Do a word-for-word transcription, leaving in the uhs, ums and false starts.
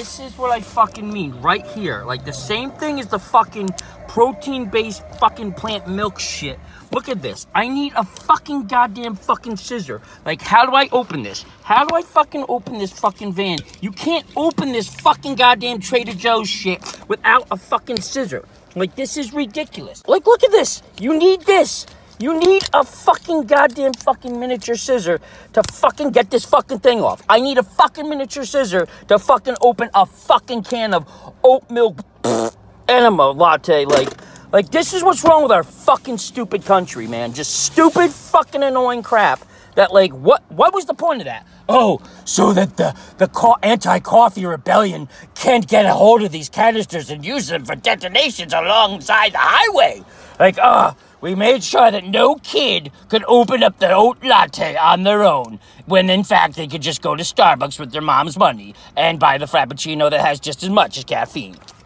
this is what I fucking mean right here. Like the same thing as the fucking protein-based fucking plant milk shit. Look at this. I need a fucking goddamn fucking scissor. Like, how do I open this? How do I fucking open this fucking van? You can't open this fucking goddamn Trader Joe's shit without a fucking scissor. Like, this is ridiculous. Like, look at this. You need this. You need a fucking goddamn fucking miniature scissor to fucking get this fucking thing off. I need a fucking miniature scissor to fucking open a fucking can of oat milk enema latte. Like, like this is what's wrong with our fucking stupid country, man. Just stupid fucking annoying crap. That, like, what what was the point of that? Oh, so that the, the co- anti-coffee rebellion can't get a hold of these canisters and use them for detonations alongside the highway. Like, ah, uh, we made sure that no kid could open up the oat latte on their own, when in fact they could just go to Starbucks with their mom's money and buy the Frappuccino that has just as much as caffeine.